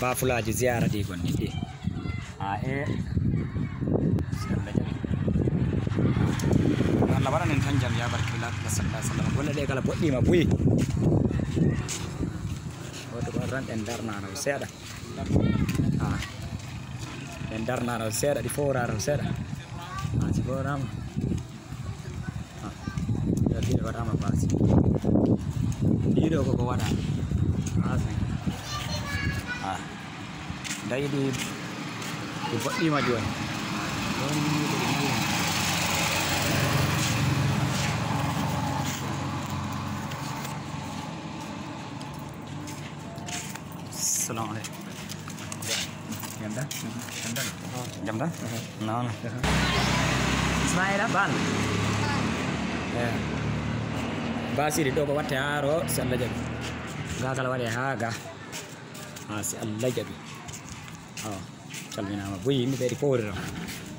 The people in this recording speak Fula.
bafulaji ziyara ɗi gonni ɗi Allah waɗanen tan jam ya barkilla sallallahu alaihi wasallam golle ɗe kala boɗɗima buyi woto gon ran ɗen darnano seeɗa ɗen darnano seeɗa ɗi foraro seeɗa si forama ɗiɗo waɗama basi ɗiɗo koko waɗa dayi ɗi boɗɗima joni Assalamu alaikum. Jam dah? No. Ismail ban. Basi di dogo watte haro si Allah jabi. Gagal waɗe haga. Si Allah jabi. Calminama boyi yimɓe ɓe ɗi powrira.